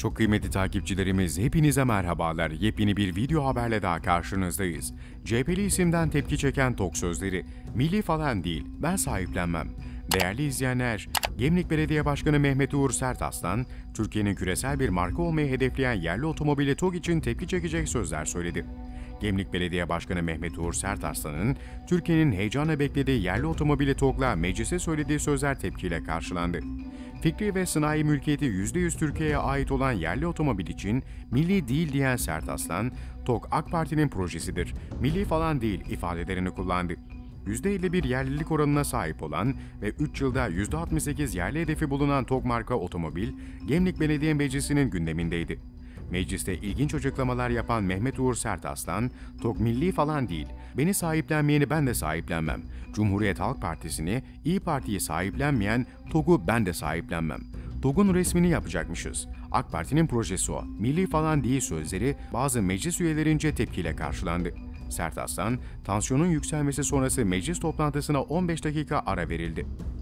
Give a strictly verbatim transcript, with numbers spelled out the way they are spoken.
Çok kıymetli takipçilerimiz, hepinize merhabalar. Yepyeni bir video haberle daha karşınızdayız. C H P'li isimden tepki çeken tok sözleri, milli falan değil, ben sahiplenmem. Değerli izleyenler, Gemlik Belediye Başkanı Mehmet Uğur Sertaslan, Türkiye'nin küresel bir marka olmayı hedefleyen yerli otomobili TOG için tepki çekecek sözler söyledi. Gemlik Belediye Başkanı Mehmet Uğur Sertaslan'ın Türkiye'nin heyecanla beklediği yerli otomobili TOG'la meclise söylediği sözler tepkiyle karşılandı. Fikri ve sanayi mülkiyeti yüzde yüz Türkiye'ye ait olan yerli otomobil için milli değil diyen Sertaslan, TOG AK Parti'nin projesidir, milli falan değil ifadelerini kullandı. yüzde elli bir yerlilik oranına sahip olan ve üç yılda yüzde altmış sekiz yerli hedefi bulunan TOG marka otomobil, Gemlik Belediye Meclisi'nin gündemindeydi. Mecliste ilginç açıklamalar yapan Mehmet Uğur Sertaslan, TOG milli falan değil, beni sahiplenmeyeni ben de sahiplenmem. Cumhuriyet Halk Partisi'ni, İYİ Parti'yi sahiplenmeyen TOG'u ben de sahiplenmem. TOG'un resmini yapacakmışız. AK Parti'nin projesi o, milli falan değil sözleri bazı meclis üyelerince tepkiyle karşılandı. Sertaslan, tansiyonun yükselmesi sonrası meclis toplantısına on beş dakika ara verildi.